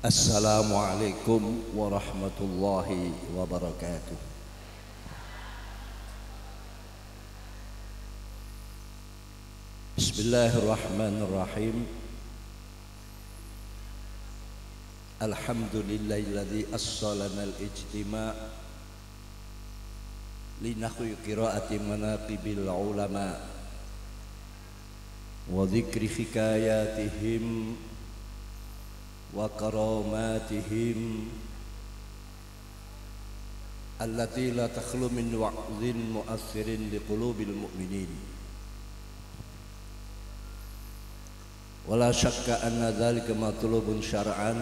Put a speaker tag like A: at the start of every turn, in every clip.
A: Assalamualaikum warahmatullahi wabarakatuh. Bismillahirrahmanirrahim. Alhamdulillahilladzi assalana al-ijtima' linahwi qiraati manaqibil ulama wa dzikri hikayatihim wa karamatihim allati la takhlu min wa'dhin mu'assirin liqulubil mu'minin wa la syakka anna dzalika matlubun syar'an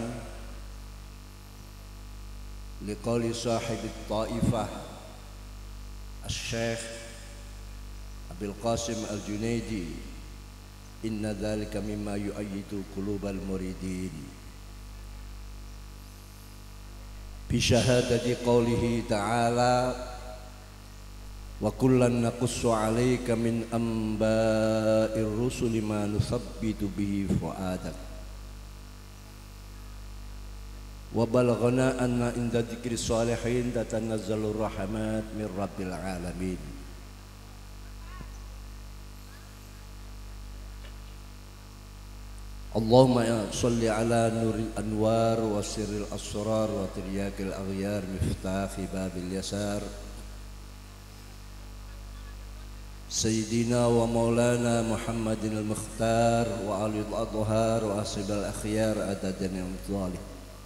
A: liqali sahibit ta'ifah asy-syekh Abil Qasim Al-Junaidi inna dzalika mimma yu'ayyidu qulubal muridin bisyahadati qawlihi ta'ala wa kullan naqussu 'alaika min amba'ir rusuli ma nusabbitu bihi fu'adak wa balaghana anna inda dzikri shalihin tatanazzalu rahmat min rabbil alamin. Allahumma salli ala nuril anwar wa sirril asrar wa tiryakil aghyar miftahi babil yasar Sayyidina wa maulana Muhammadin al-Mukhtar wa alil adhar wa asib al-akhyar adadan yang zalim.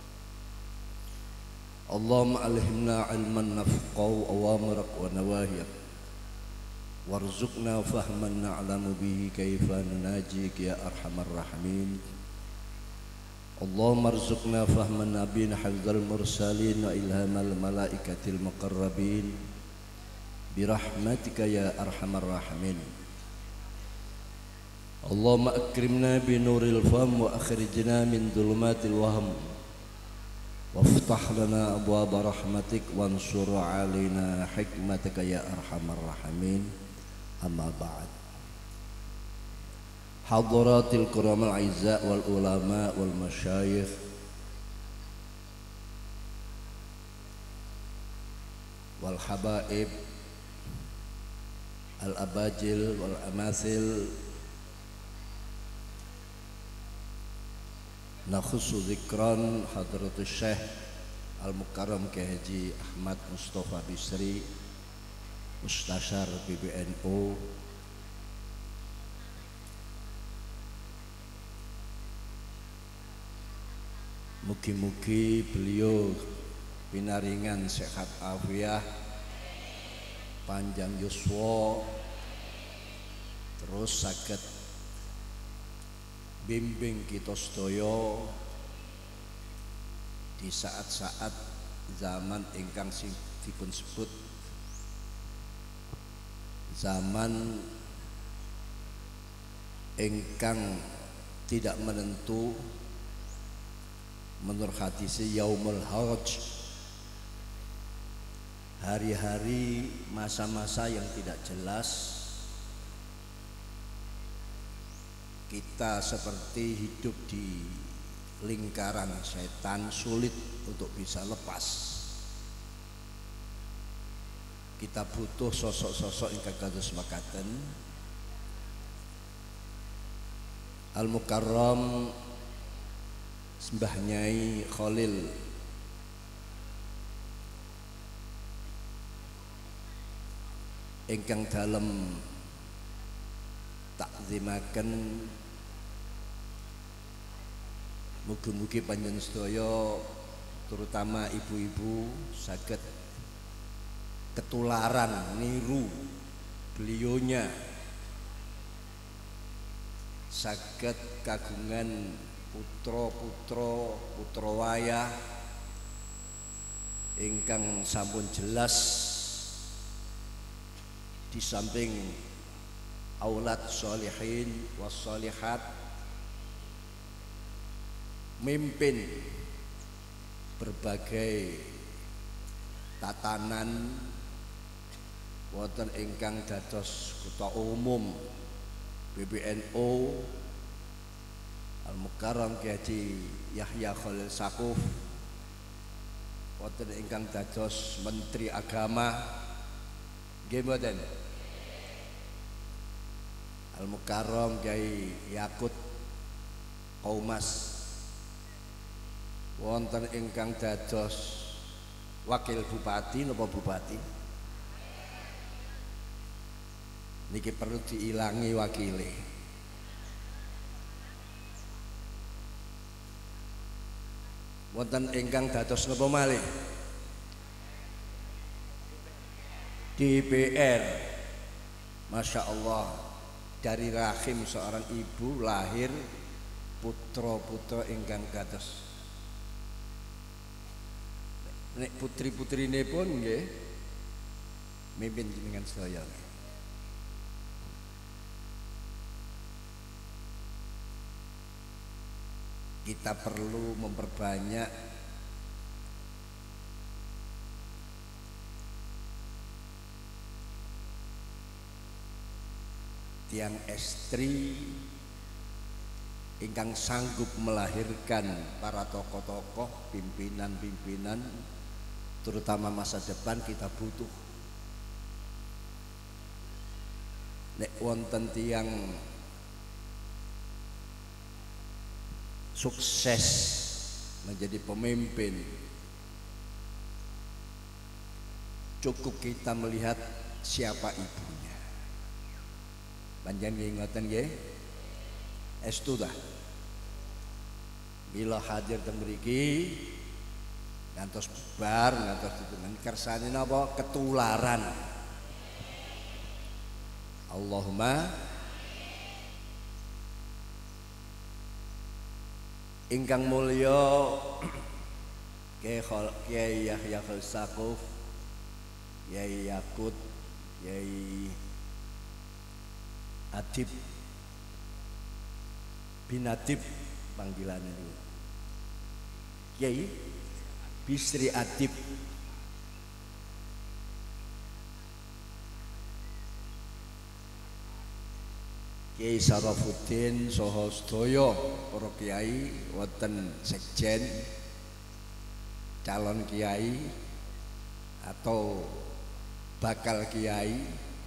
A: Allahumma alhimna ilman nafqahu awamirak wa nawahiyak warzuqna fahman na'lamu bihi kaifa nunajik ya arhamar rahimin. Allahumma arzuqna fahman nabiyina hafdzal mursalin wa ilhamal malaikatil muqarrabin birahmatika ya arhamar rahimin. Allahumma akrimna binuril fam wa akhrijna min dhulumatil wahm waftah lana abwaaba rahmatik wansur alaina hikmataka ya arhamar rahimin. Amma ba'd. Hadratil kuramal aizza wal ulama wal masyayikh wal habaib al abajil wal amasil nakhussu dzikran hadratus syekh al mukarram Kyai Haji Ahmad Mustafa Bisri Mustasyar PBNU mugi-mugi beliau pinaringan sehat afiah panjang yuswa terus saged bimbing kita sedaya di saat-saat zaman ingkang sing dipun sebut zaman ingkang tidak menentu, menurut hadis yaumul haraj, hari-hari masa-masa yang tidak jelas. Kita seperti hidup di lingkaran setan, sulit untuk bisa lepas. Kita butuh sosok-sosok yang kados makaten. Al-Mukarram Sembah Nyai Khalil ingkang dalem takzimaken mugi-mugi panjenengan sedaya terutama ibu-ibu saged ketularan niru beliaunya, saged kagungan putra-putra putrawayah ingkang sampun jelas di samping aulad sholihin was sholihat mimpin berbagai tatanan wonten ingkang dados ketua umum PBNU Al-Mukarram Kyai Haji Yahya Khalil Saquf wonten ingkang dados Menteri Agama nggih mboten. Al-Mukarram Kyai Yakut Kaumas wonten ingkang dados Wakil Bupati napa Bupati niki perlu diilangi wakile. Wonten ingkang dados napa malih DPR. Masya Allah, dari rahim seorang ibu lahir putra-putra ingkang kados. Nek putri-putrine pun nggih mimpin jenengan sedaya. Kita perlu memperbanyak tiang estri ingkang sanggup melahirkan para tokoh-tokoh, pimpinan-pimpinan, terutama masa depan kita butuh. Nek wonten tiang sukses menjadi pemimpin, cukup kita melihat siapa ibunya. Panjenengan ngoten nggih? Estu dah. Bila hadir teng mriki ngantos bubar, ngantos ditungan kersane napa ketularan. Allahumma ingkang mulya Kyai Yahya Khalil Saquf, Kyai Yakut, Kyai Adib bin Adib panggilannya itu Kyai Bisri Adib, Kyai Sarafuddin saha sedaya para kiai wonten sekjen, calon kiai atau bakal kiai,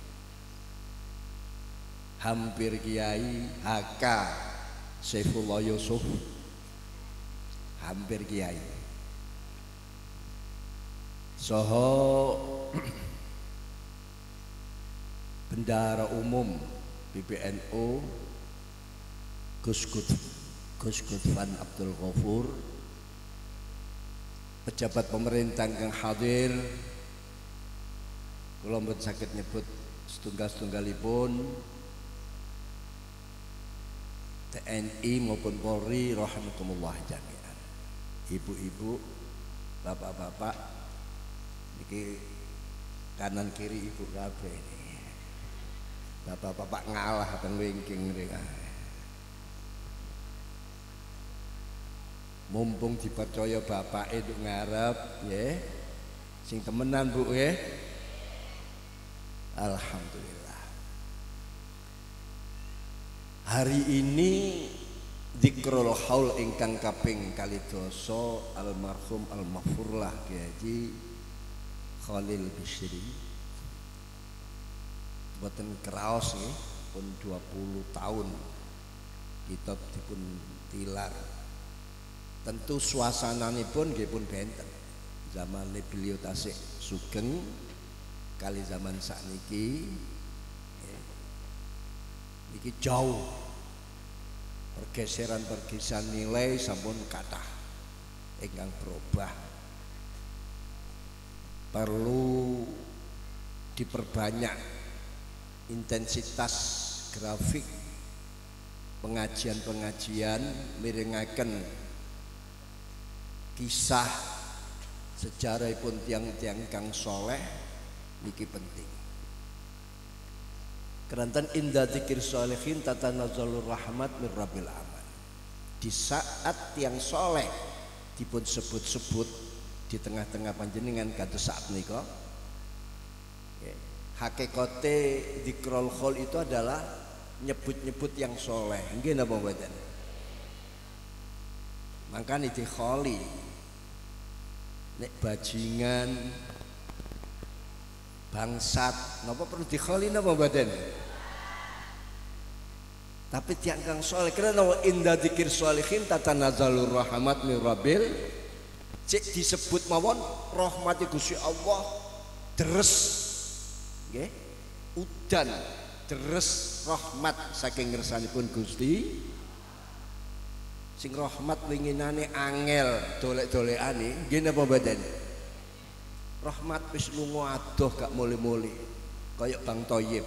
A: hampir kiai, HK Saifullah Yusuf, hampir kiai, saha bendahara umum PBNU Gus Gudvan Abdul Ghafur, pejabat pemerintah yang hadir, kula mboten saged nyebut setunggal-setunggalipun, TNI maupun Polri rahimakumullah jami'an. Ibu-ibu, bapak-bapak, niki kanan kiri ibu kabeh ini. Bapak-bapak ngalah teng wingking mriki. Mumpung dipercaya bapake nduk ngarep nggih. Sing temenan Bu nggih. Alhamdulillah. Hari ini dzikrul haul ingkang kaping 2 almarhum almaghfurlah Kyai Haji Khalil Bisri. Boten kraos nggih, pun 20 tahun kita dipun tilar. Tentu suasananipun nggih pun benten. Zamane beliau tasih sugeng kali zaman sakniki niki jauh pergeseran nilai sampun kathah ingkang berubah. Perlu diperbanyak intensitas grafik pengajian-pengajian mirengaken kisah sejarahipun tiang-tiang kang soleh niki penting. Keranten inda dzikir sholihin tatanazzalur rahmat mir rabbil alamin. Di saat tiang soleh dipun sebut-sebut di tengah-tengah panjenengan kados saat menika, hakikate dzikrul khaul itu adalah nyebut-nyebut yang soleh. Nggih napa mboten? Makane dikholi. Nek bajingan bangsat napa perlu dikholi napa mboten? Tapi tiang kang saleh karena inda dzikir sholihin tatanazzalur rahmat mir rabbil cek disebut mawon rahmati Gusti Allah deres nggih udan deres rahmat saking ngersanipun Gusti sing rahmat winginane angel dolek-dolekane nggih napa mboten rahmat wis lunga adoh gak mule-mule kaya Bang Thoyib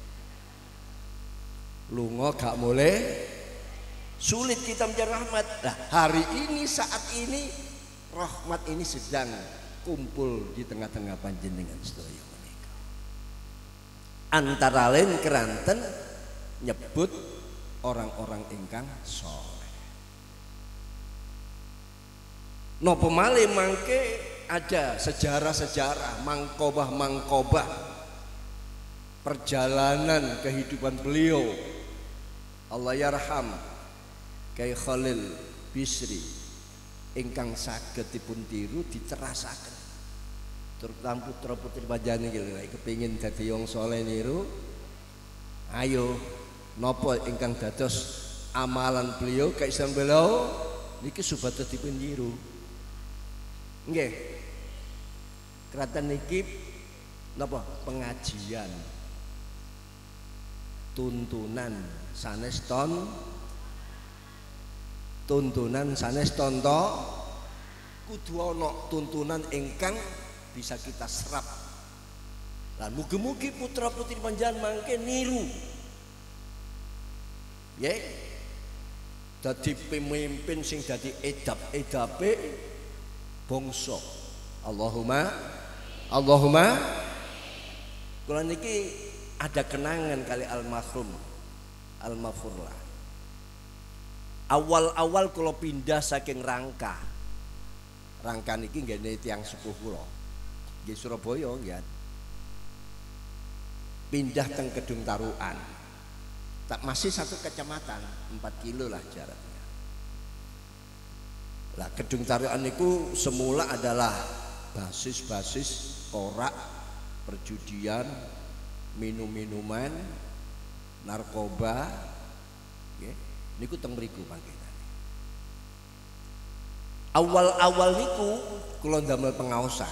A: lunga gak mulai sulit kita mencari rahmat. Nah hari ini saat ini rahmat ini sedang kumpul di tengah-tengah panjenengan sedaya menika. Antara lain keranten nyebut orang-orang ingkang saleh. Napa malih mangke ada sejarah-sejarah mangkobah perjalanan kehidupan beliau. Allah yarham Kyai Khalil Bisri ingkang saged dipun tiru diterasaken. Terutama putra-putri panjenengan iki kepengin dadi wong saleh niru. Ayo napa ingkang dados amalan beliau kaisan beliau niki supados dipun tiru. Nggih. Kraton niki napa pengajian tuntunan sanes tonto kudu ana tuntunan ingkang bisa kita serap. Lan mugi-mugi putra-putri panjenengan mangke niru. Nggih. Dadi pemimpin sing dadi edap-edape bangsa. Allahumma kula niki ada kenangan kali almarhum Al-Mafurlah. Awal-awal kula pindah saking Rangka niki nggene tiyang sepuh kula nggih Surabaya nggih. Pindah teng Kedung Tarukan. Tak masih satu kecamatan, 4 kilo lah jaraknya. Lah Kedung Tarukan niku semula adalah basis korak perjudian, minum-minuman, narkoba, nggih. Niku teng mriku panggenane. Awal-awal niku kula ndamel pengaosan.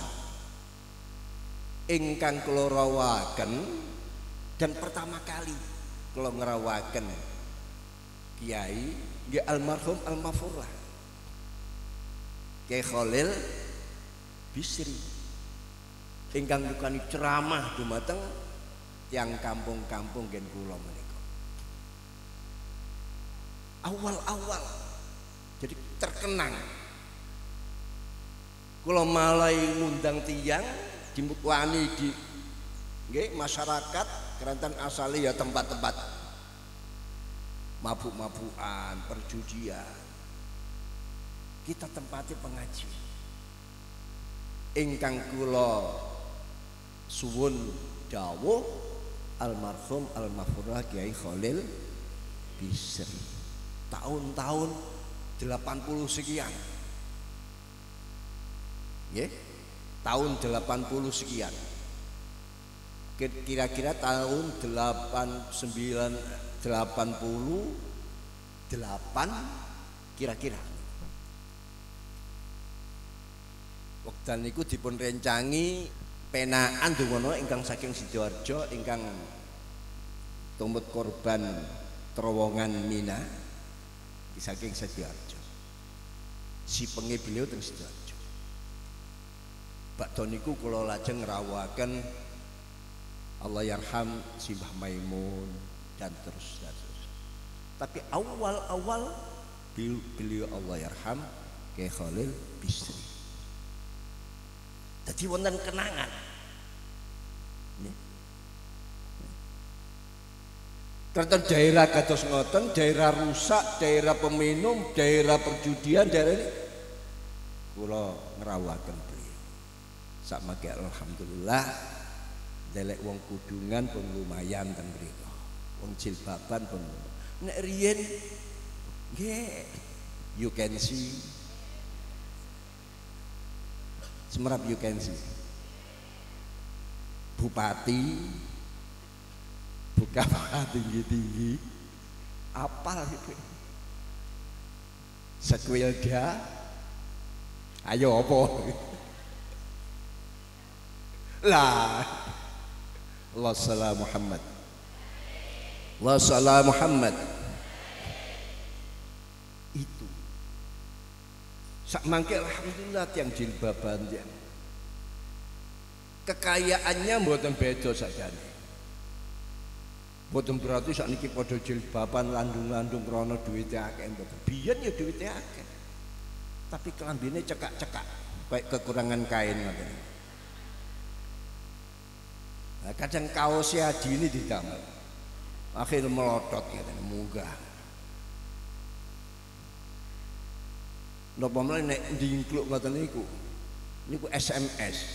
A: Ingkang kula rawaken dan pertama kali kula ngerawaken Kiai nggih almarhum Al-Mafurlah. Kyai Khalil Bisri ingkang nyukani ceramah dumateng tiang kampung-kampung gen kula menika. Awal-awal jadi terkenang. Kula malai ngundang tiang dimukwani di nggih masyarakat keranten asale ya tempat-tempat mabuk-mabukan, perjudian. Kita tempati pengaji. Ingkang kula suwun dawuh almarhum Al-Mafurlah Kyai Khalil Bisri. Tahun-tahun 80 sekian. Nggih. Tahun 80 sekian. Kira-kira tahun 88 kira-kira. Wekdal niku dipun rencangi penaan dungono ingkang saking Sidoarjo ingkang tumut korban terowongan Mina saking Sidoarjo. Si pengi beliau teng Sidoarjo. Bakda niku kula lajeng ngrawakaken Allah yarham si Mbah Maimun dan terus. Tapi awal-awal beliau Allah yarham Kyai Khalil Bisri. Jadi wonten kenangan. Karena daerah kados ngoten, daerah rusak, daerah peminum, daerah perjudian, daerah ini kula ngrawakaken beliau. Sakmake alhamdulillah delek wong kudungan pun lumayan ten mriku. Wong jilbaban pun. Nek riyen nggih you can see. Semerap you can see. Bupati buka tinggi-tinggi apal itu. Sekwilda ayo apa lah Wassalamu Muhammad Wassalamu Muhammad itu sak mangke alhamdulillah tiang jilbaban tiang kekayaannya mboten beda sakjane mboten berarti sakniki padha jilbaban landung-landung krana duwite akeh mboten biyen ya duwite akeh tapi kelambine cekak-cekak kayak kekurangan kain ngoten. Nah, kadang kaosnya Adi ini didamel akhirnya melotot ngeten munggah. Napa meneh nek ndingkluk ngoten niku SMS.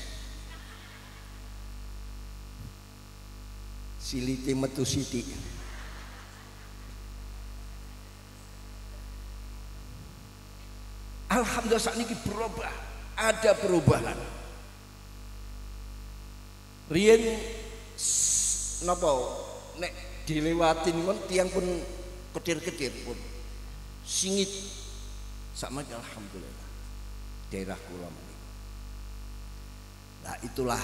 A: Siliti metu sithik. Alhamdulillah saat ini berubah, ada perubahan. Riyen napa nek dilewatin kon tiang pun ketir-ketir pun singit sama alhamdulillah daerah kula menika. Nah itulah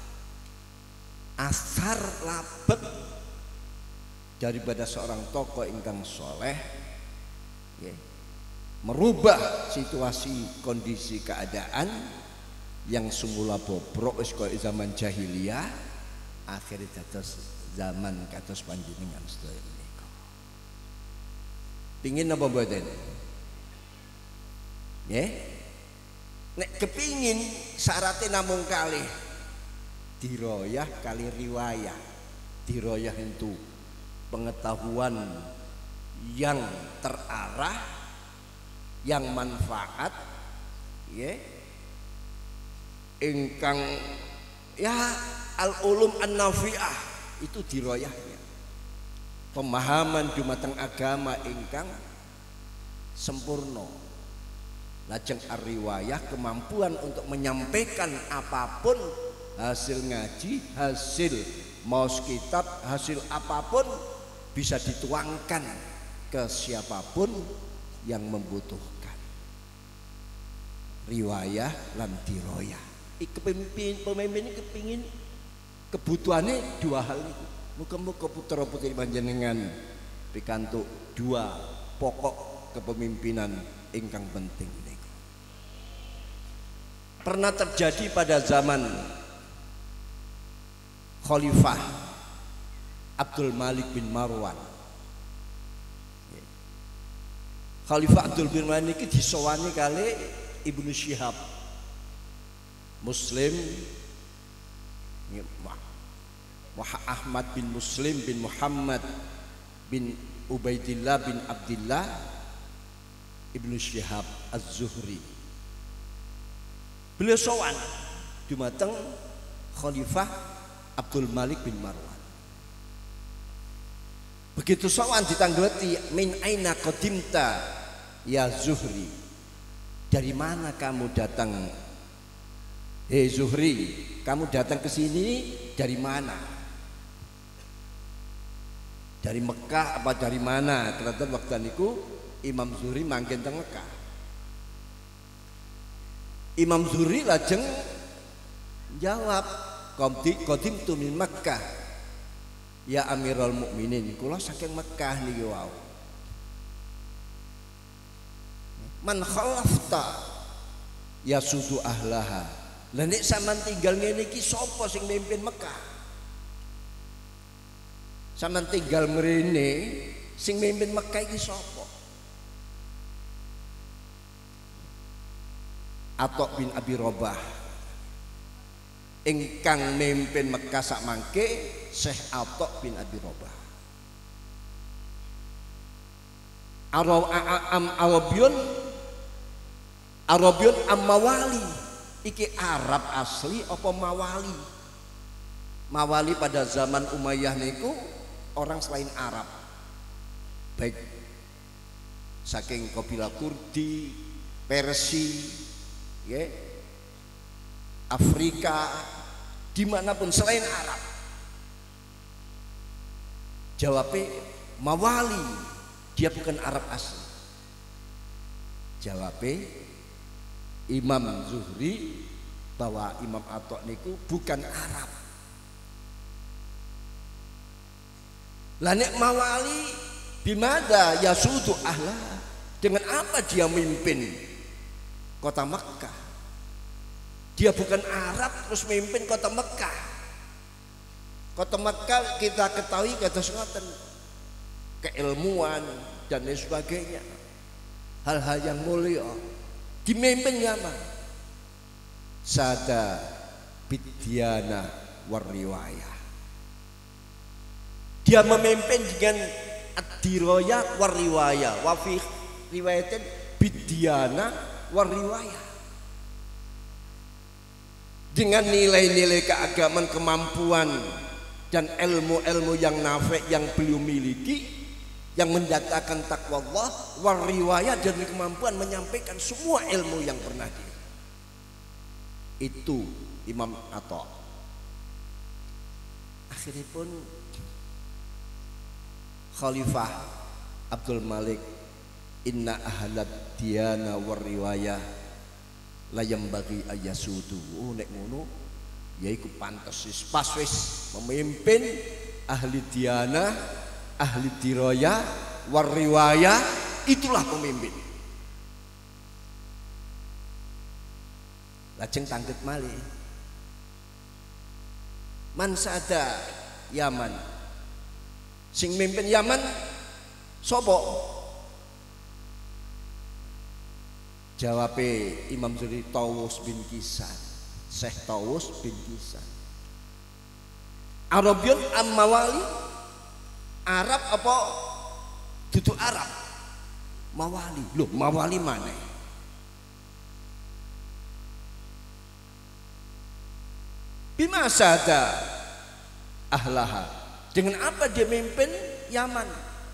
A: asar labet daripada seorang tokoh ingkang soleh ya, merubah situasi kondisi keadaan yang semula bobrok wis koyo zaman jahiliyah akhirnya dados zaman kados panjenengan sedaya menika. Pingin apa mboten? Nggih. Nek kepingin syaratnya namung kalih diroyah kali riwayah. Diroyah itu pengetahuan yang terarah, yang manfaat, ya, ingkang ya al-ulum an-nafi'ah itu diroyahnya. Pemahaman dumateng agama ingkang sempurna. Lajeng ar-riwayah kemampuan untuk menyampaikan apapun hasil ngaji, hasil maos kitab, hasil apapun bisa dituangkan ke siapapun yang membutuhkan. Riwayah lan diroyah. Pemimpin ini kepingin kebutuhannya dua hal itu. Muga-muga putra putri panjenengan pikantuk dua pokok kepemimpinan ingkang penting. Pernah terjadi pada zaman Khalifah Abdul Malik bin Marwan. Khalifah Abdul bin Marwan ini disowani kali Ibnu Syihab Muslim Ahmad bin Muslim bin Muhammad bin Ubaidillah bin Abdillah Ibnu Syihab Az-Zuhri. Beliau sowan dumateng Khalifah Abdul Malik bin Marwan. Begitu sowan ditangleti, min aina qadimta ya Zuhri, dari mana kamu datang? Hei Zuhri, kamu datang ke sini dari mana? Dari Mekah apa dari mana? Karena waktu itu Imam Zuhri manggen teng Mekah. Imam Zuhri lajeng jawab, qadimtu min Makkah ya Amirul Mukminin, kula saking Mekah niki wau. Man khalafta ya sudu ahlaha. Lah nek sampean tinggal ngene iki sapa sing mimpin Mekah? Sampean tinggal mrene sing mimpin Mekah iki sapa? Atok bin Abi Robah ingkang mimpin Mekah sak mangke Syekh Atok bin Abi Robah. Arabion Mawali, iki Arab asli apa Mawali? Mawali pada zaman Umayyah niku orang selain Arab, baik saking kabilah Kurdi, Persia, ya, Afrika, dimanapun selain Arab. Jawabnya mawali, dia bukan Arab asli. Jawabnya Imam Zuhri bahwa Imam Atok niku bukan Arab. Lah nek mawali bimada yasudu ahla, dengan apa dia memimpin kota Mekkah? Dia bukan Arab terus memimpin kota Mekkah. Kota Mekkah kita ketahui kata sengatan keilmuan dan lain sebagainya, hal-hal yang mulia. Dimimpin Yaman, sada bidyana warriwayah. Dia memimpin dengan ad-diraya warriwayah, wa fi riwayatin bidyana warriwayah. Dengan nilai-nilai keagamaan, kemampuan dan ilmu-ilmu yang nafi yang beliau miliki, yang mendatangkan takwa Allah, warriwayah, dan kemampuan menyampaikan semua ilmu yang pernah dia. Itu Imam Atok. Akhirnya pun Khalifah Abdul Malik, inna ahlad diyana warriwayah layam bagi ayasudu. Oh nek ngono yaiku pantes pas wis memimpin ahli diyana, ahli diraya warriwayah, itulah pemimpin. Lajeng tangget malih man sada Yaman, sing mimpin Yaman sapa? Jawabe Imam Zuhri Tawus bin Kisan, Syekh Tawus bin Kisan. Arabion am-mawali, Arab apa dudu Arab? Mawali. Loh, mawali mana? Bima sada ahlaha, dengan apa dia memimpin Yaman?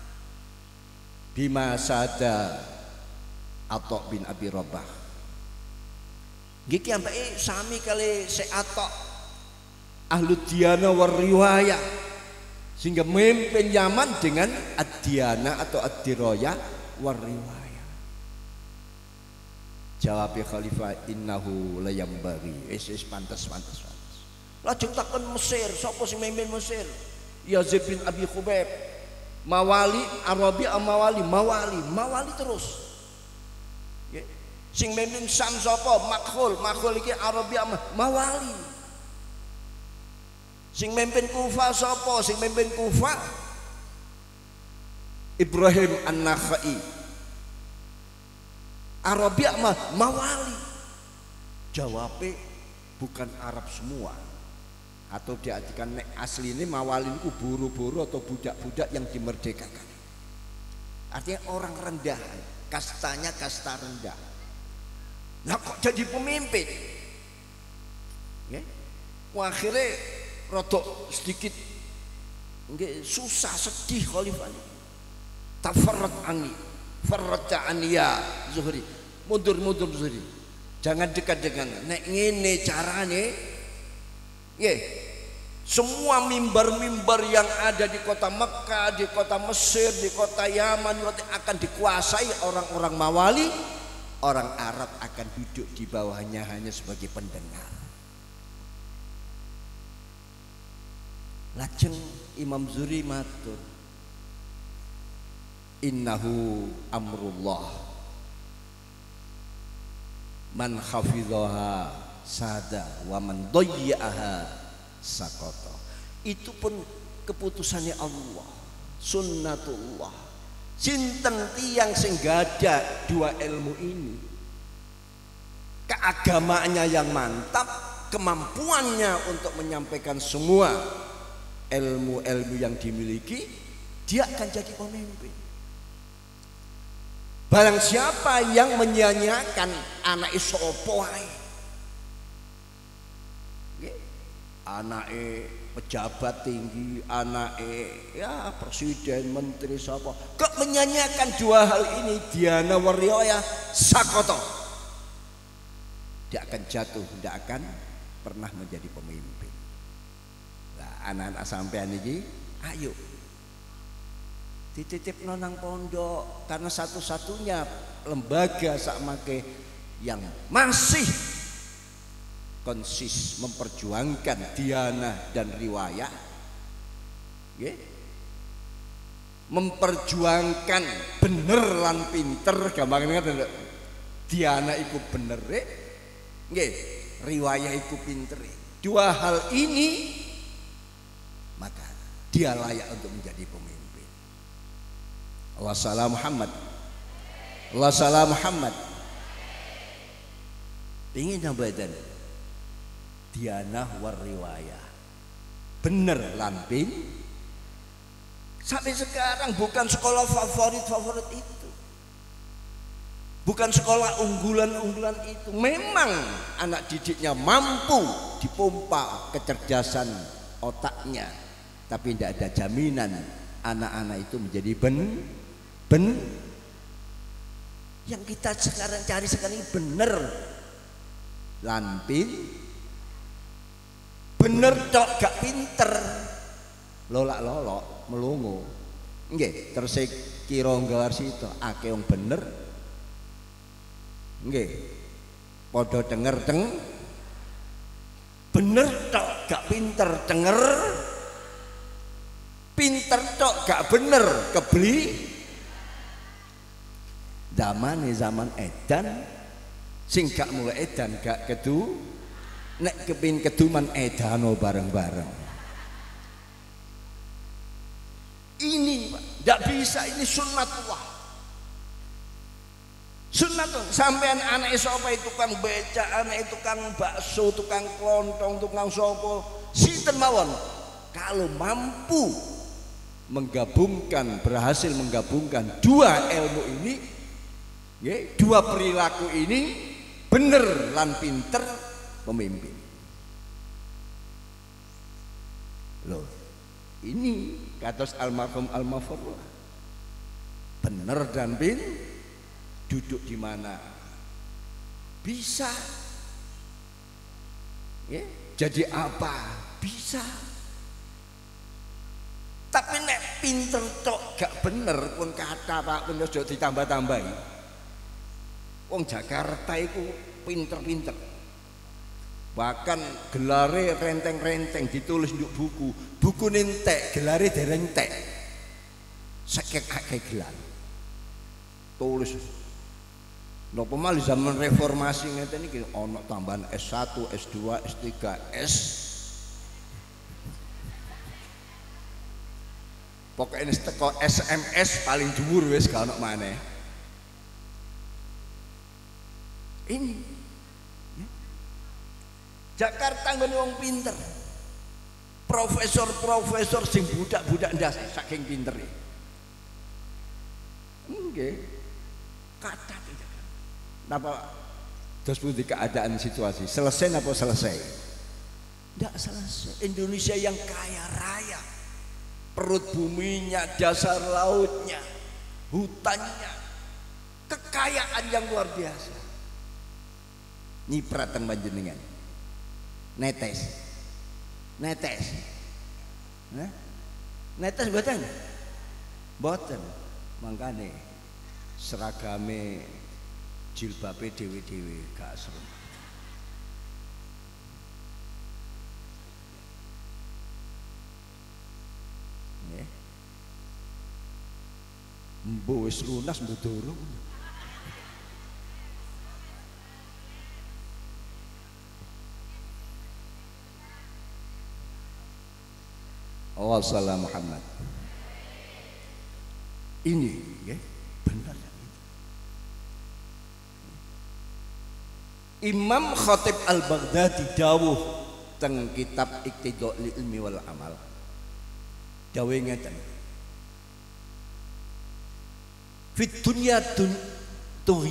A: Bima sada Atok bin Abi Rabah. Giki ampe sami kali se Atok ahlu diyana warriwayah, sehingga memimpin Yaman dengan ad-diyana atau ad-diraya warriwayah. Jawab Khalifah innahu layambari, pantas. Lajeng takon Mesir, sapa sing mimpin Mesir? Yazid bin Abi Khubaib. Mawali Arabi amawali, mawali terus. Sing mimpin Sam sapa? Makhul iki Arabi mawali. Sing mimpin Kufah sapa? Sing mimpin Kufah Ibrahim An-Nakhai. Arabi mawali. Jawabe bukan Arab semua. Atau diartikan nek asli ini mawalin ku buru-buru atau budak-budak yang dimerdekakan. Artinya orang rendah, kastanya kasta rendah. Nah kok jadi pemimpin? Ya? Akhirnya rodok sedikit susah, sedih Khalifah. Tafarrat ani, farraja aniya Zuhri. Mundur Zuhri. Jangan dekat dengan nek ngene carane. Semua mimbar-mimbar yang ada di kota Mekkah, di kota Mesir, di kota Yaman akan dikuasai orang-orang mawali. Orang Arab akan duduk di bawahnya hanya sebagai pendengar. Lajeng Imam Zuhri matur, innahu amrullah man hafidhaha sada wa man dayyaha sakoto. Itu pun keputusannya Allah, sunnatullah. Sinten tiang sing gada dua ilmu ini, keagamaannya yang mantap, kemampuannya untuk menyampaikan semua ilmu-ilmu yang dimiliki, dia akan jadi pemimpin. Barang siapa yang menyia-nyiakan anak isopo wae, anake pejabat tinggi, anake ya presiden, menteri siapa, kok menyanyiakan dua hal ini, Diana Warriaya Sakoto, dia akan jatuh, tidak akan pernah menjadi pemimpin. Nah, anak-anak sampean ini, ayo dititip nonang pondok, karena satu-satunya lembaga sakmake yang masih konsis memperjuangkan Diana dan riwayah, memperjuangkan bener lan pinter, gampang ngerti. Diana iku bener, riwayah iku pinter. Dua hal ini maka dia layak untuk menjadi pemimpin. Allah salam Muhammad, Allah salam Muhammad. Ingin nambahan Diana Warriwayah bener lampin. Sampai sekarang bukan sekolah favorit itu, bukan sekolah unggulan itu. Memang anak didiknya mampu dipompa kecerdasan otaknya, tapi tidak ada jaminan anak-anak itu menjadi yang kita sekarang cari sekarang ini bener lampin, bener tok gak pinter, lolak-lolok melongo. Nggih, terus kira nggar situ akeh wong bener. Nggih. Padha denger bener tok gak pinter denger, pinter tok gak bener kebeli. Zaman edan sing gak mulai edan gak kedu, nek kepin keduman edano bareng-bareng. Ini Pak, gak bisa, ini sunnatullah. Sunnatullah. Sampean anak sapa itu tukang beca, anak tukang bakso, tukang klontong, tukang sopo, sinten mawon, kalau mampu menggabungkan, berhasil menggabungkan dua ilmu ini, dua perilaku ini, bener lan pinter, pemimpin. Loh, ini kados almarhum Al-Mafarrah, bener dan duduk di mana bisa, jadi apa bisa. Tapi nek pinter tok gak bener pun kata Pak, pun ojo ditambah-tambahi. Wong Jakarta itu pinter-pinter, bahkan gelare renteng-renteng ditulis di buku nentek, gelare dereng tek, sakit akeh gelar tulis. Napa malah zaman reformasi ngeten iki ana tambahan S1, S2, S3, S. Pokoknya teko SMS paling dhuwur wis gak ono maneh. Ini Jakarta ngene wong pinter, profesor sing budak-budak ndas saking pintere. Nggih. Kata tidak. Napa terus pundi keadaan situasi? Selesai napa selesai? Tidak selesai. Indonesia yang kaya raya, perut buminya, dasar lautnya, hutannya, kekayaan yang luar biasa. Nyiprat teng panjenengan. Netes. Netes mboten? Mboten. Mangkane seragame jilbabe dhewe-dhewe gak seru. Nggih. Mbo wis lunas mbo durung. Allah salam Muhammad. Ini ya, benar ya. Imam Khatib Al-Baghdadi dawuh teng kitab Iqtida'ul Ilmi wal Amal. Dawuh ngeten. Fit dunya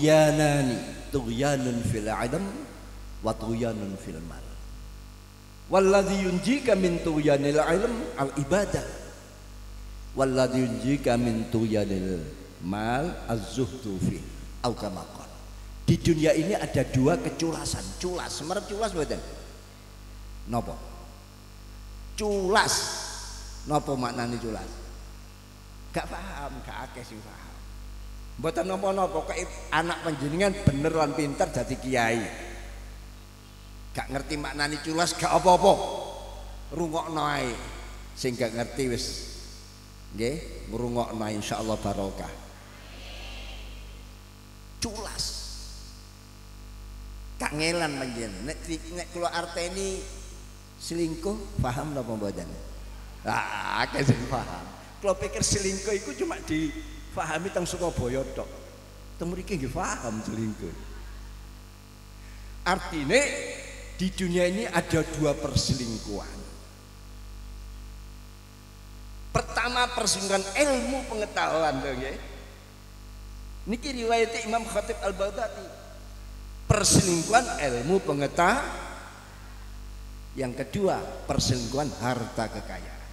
A: tughyanani, tughyanun fil adam wa tughyanun fil mal. Walladzi yunjika min tuyanil ilm al ibadah. Walladzi yunjika min tuyanil mal az-zuhdu fi au kama qala. Di dunia ini ada dua keculasan. Culas, semerep culas mboten? Napa? Culas. Napa maknane culas? Gak paham, gak akeh sing paham. Mboten napa-napa kok anak panjenengan bener lan pinter dadi kiai. Gak ngerti maknane culas gak apa-apa. Rungokno ae. Sing gak ngerti wis nggih, ngrungokno insyaallah barokah. Culas. Kangelan panjenengan. Nek kula arteni selingkuh paham napa mboten? Ah, akeh sing paham. Kula pikir selingkuh iku cuma difahami teng Surabaya tok. Teng mriki nggih paham selingkuh. Artinya di dunia ini ada dua perselingkuhan. Pertama perselingkuhan ilmu pengetahuan lho nggih. Niki riwayat Imam Khatib Al-Baghdadi. Perselingkuhan ilmu pengetahuan. Yang kedua perselingkuhan harta kekayaan.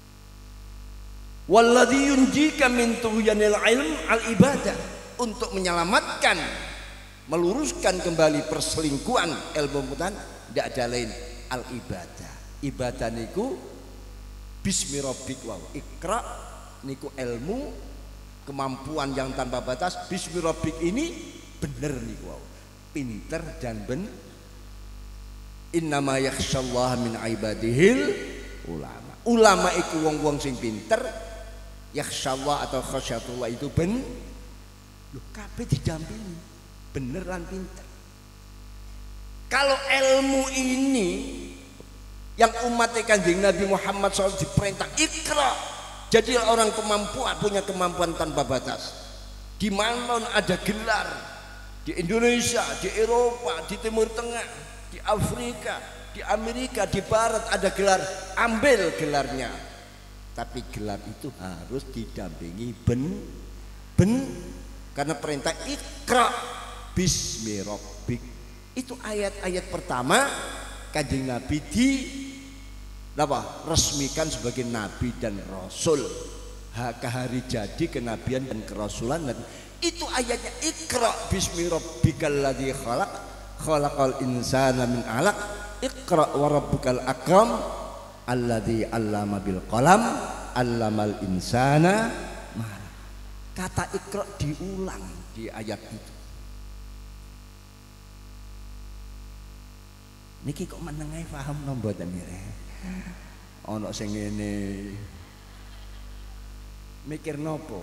A: Walladzi yunjika min tughyanil ilm al ibadah, untuk menyelamatkan, meluruskan kembali perselingkuhan ilmu pengetahuan tidak ada lain al ibadah. Ibadah niku bismi rabbik wa ikra niku ilmu kemampuan yang tanpa batas. Bismi rabbik ini bener niku pinter dan innama yakhsyallaha min ibadihil ulama. Ulama iku wong-wong sing pinter. Yakhsyallah atau khasyatullah itu lho kabeh didampingi bener lan pinter. Kalau ilmu ini yang umat Kanjeng Nabi Muhammad SAW diperintah ikra, jadi orang kemampuan, punya kemampuan tanpa batas. Di mana ada gelar di Indonesia, di Eropa, di Timur Tengah, di Afrika, di Amerika, di Barat ada gelar, ambil gelarnya. Tapi gelar itu harus didampingi karena perintah ikra bismi rabbik. Itu ayat-ayat pertama Kanjeng Nabi resmikan sebagai nabi dan rasul. Hari jadi kenabian dan kerasulan. Itu ayatnya ikra bismi rabbikal ladzi khalaq khalaqal insana min 'alaq iqra wa rabbukal akram alladzi 'allama bil qalam 'allamal insana ma. Kata ikra diulang di ayat itu. Niki kok menengai paham mboten nire? Ana sing ngene mikir nopo?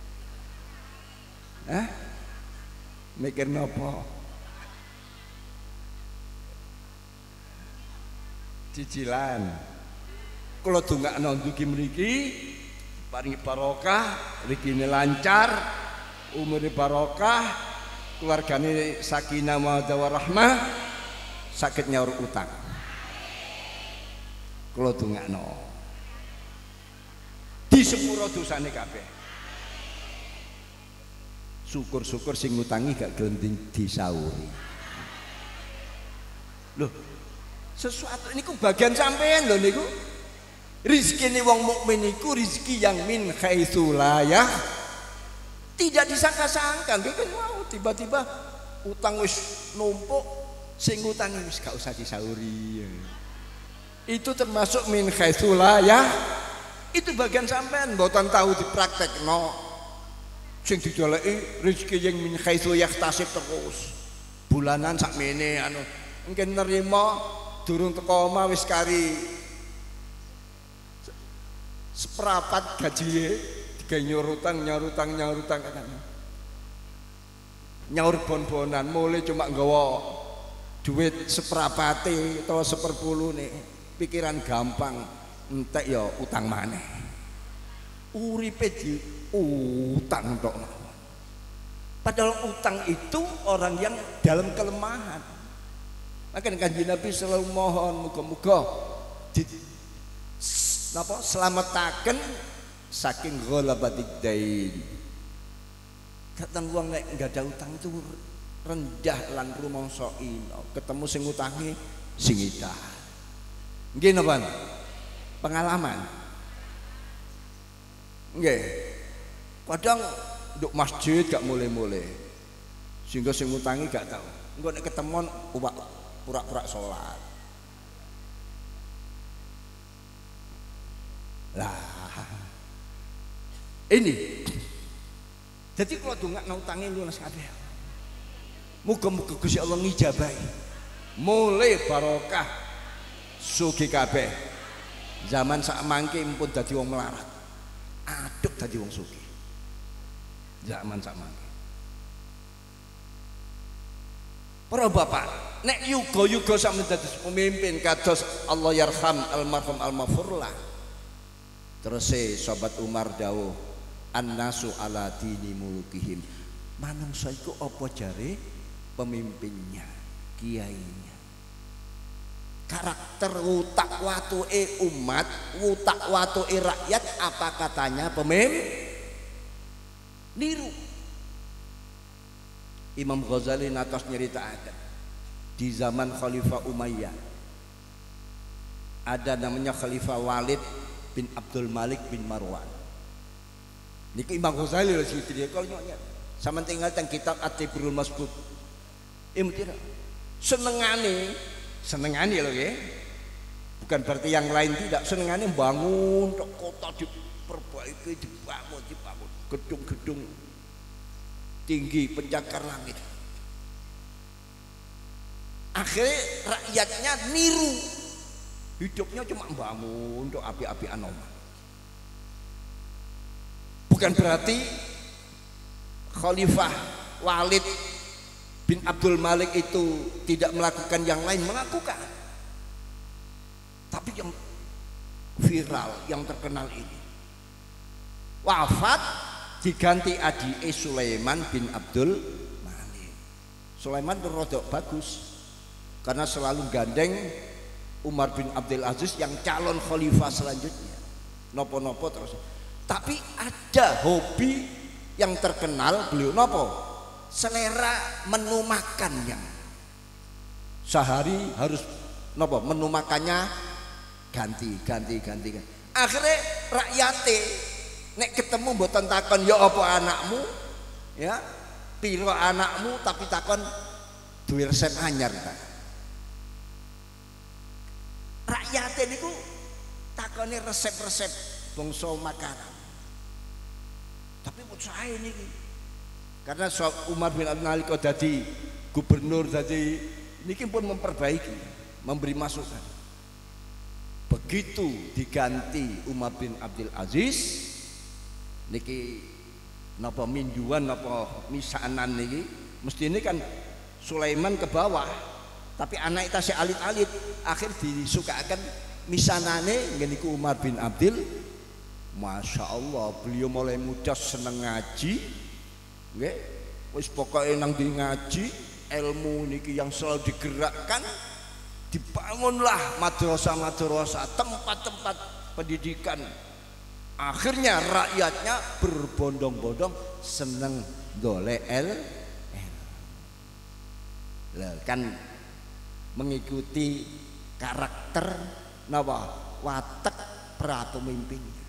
A: Hah? Mikir nopo? Cicilan. Kula dongakno ndugi mriki paringi barokah, rezekine lancar, umure barokah, keluargane sakinah mawaddah warahmah, saged nyaur utang. Kula dongakno. Di sepuro dosane kabeh. Syukur-syukur sing ngutangi gak gelem disauri. Loh, sesuatu niku bagian sampean lho niku. Rizkine wong mukmin niku rizki yang min haitsu la ya, tidak disangka-sangka. Nggih kan mau tiba-tiba utang wis numpuk, sing ngutangi wis gak usah disauri. Itu termasuk min haitsu la ya. Itu bagian sampean mboten tahu dipraktekno. Sing didoleki rezeki yang min haitsu yahtasib terus. Bulanan sakmene anu mungkin nerima durung teko omah wis kari seprapat gaji digawe nyaur utang kan. Nyaur bon-bonan mulai cuma nggawa duit seprapate utawa seperpulune. Pikiran gampang entek ya utang maneh. Uripe di utang tok. Padahal utang itu orang yang dalam kelemahan. Maka Kanjeng Nabi selalu mohon muga-muga selamataken saking ghalabatid dain. Katan wong nek enggak ada utang itu rendah lan rumangsa ina, ketemu sing utangi sing idah. Nggih napa? Pengalaman. Nggih. Kadang nduk masjid gak mulai-mulai. Sehingga sing ngutangi gak tahu. Engko nek ketemon pura-pura salat. Lah. Ini. Jadi kalau dongakno utange lunas kabeh. Muga-muga Gusti Allah ngijabahi. Mulai barokah sugih kabeh. Zaman sak mangke pun dadi wong melarat. Aduk dadi wong sugih. Zaman sak mangke. Para bapak, nek yuga-yuga sampeyan dadi pemimpin kados Allah yarham almarhum almafurlah. Terus sahabat Umar dawuh, annasu ala dini mulukihim. Manungsa iku apa jare pemimpinnya, kiainya. Karakter wutak watuke umat, wutak watuke rakyat apa katanya pemimpin? Niru. Imam Ghazali natos nyeritakan di zaman Khalifah Umayyah ada namanya Khalifah Walid bin Abdul Malik bin Marwan. Niki Imam Ghazali lho sithik kalau nyonya. Sampeyan tinggal teng kitab At-Tibrul Masbuk. Imtira. Senengane lho nggih. Bukan berarti yang lain tidak, senengane bangun kota diperbaiki, dibangun gedung-gedung tinggi pencakar langit. Akhirnya rakyatnya niru, hidupnya cuma bangun untuk api-apian omah. Bukan berarti Khalifah Walid bin Abdul Malik itu tidak melakukan yang lain, melakukan. Tapi yang viral, yang terkenal ini wafat diganti adik Sulaiman bin Abdul Malik. Sulaiman rodok bagus karena selalu gandeng Umar bin Abdul Aziz yang calon khalifah selanjutnya. Nopo-nopo terus. Tapi ada hobi yang terkenal beliau nopo? Selera menu makannya. Sehari harus nopo? Menu makannya ganti. Akhirnya rakyate nek ketemu mboten takon ya apa anakmu, ya piro anakmu, tapi takon duwe resep anyar ta. Rakyate niku takone resep-resep bangsa makanan. Tapi pun sae niki. Karena Umar bin Abdul Malik dadi gubernur, dadi niki pun memperbaiki, memberi masukan. Begitu diganti Umar bin Abdul Aziz niki napa minjuan napa misanan niki mesti ini kan Sulaiman ke bawah tapi anak tasih alit-alit akhir disukakan misanane ngeniku Umar bin Abdul. Masya Allah beliau mulai muda seneng ngaji nggih wis pokoke nang di ngaji ilmu niki yang selalu digerakkan, dibangunlah madrasah-madrasah, tempat-tempat pendidikan. Akhirnya rakyatnya berbondong-bondong seneng golek kan mengikuti karakter napa watek pra pemimpinnya.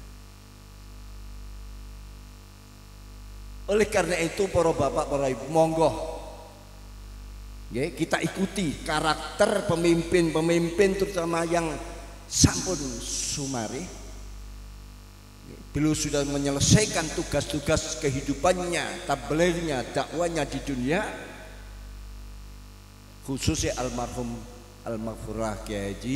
A: Oleh karena itu para bapak para ibu monggo nggih kita ikuti karakter pemimpin-pemimpin terutama yang sampun sumari. Beliau sudah menyelesaikan tugas-tugas kehidupannya, tablignya, dakwanya di dunia, khususnya almarhum almaghfurah Kiai Haji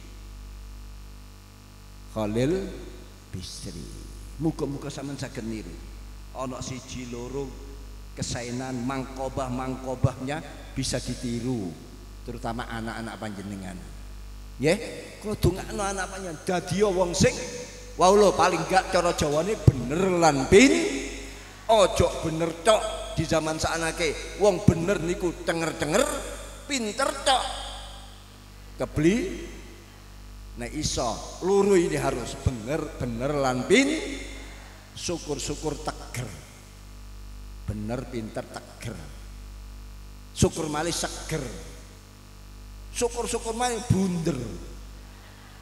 A: Khalil Bisri. Muga-muga sampeyan saged niru. Ana siji loro kesainan mangkobahnya bisa ditiru, terutama anak-anak panjenengan. Nggih, kula dongakno anak panjenengan dadi wong sing wau lho paling gak cara Jawane bener lan ojo bener tok di zaman saanake. Wong bener niku denger-denger, pinter tok kebeli. Nek iso loro ini harus bener lan syukur-syukur teger. Bener pinter teger. Syukur malih seger. Syukur-syukur malih bunder.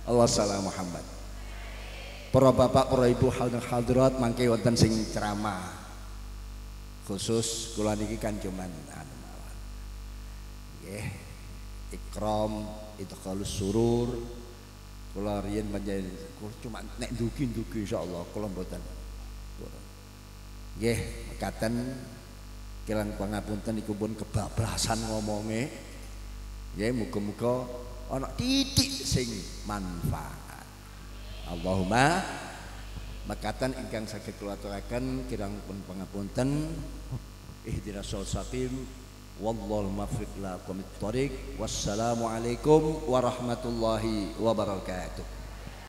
A: Allah salam Muhammad. Para bapak, para ibu hadirat mangke wonten sing ceramah. Khusus kula niki kan cuman anu mawon. Nggih. Ikram, idkhalus surur. Kula riyen panjenengan cuma nek ndugi-ndugi insyaallah kula mboten. Nggih, mekaten kirang pangapunten iku pun kebablasan ngomonge. Nggih, muga-muga ana titik sing manfaat. Allahumma mekaten ingkang saged kula aturaken kirang pun pangapunten. Ihdinas shiratal wallahul muwaffiq ila aqwamit thoriq. Wassalamu alaikum warahmatullahi wabarakatuh.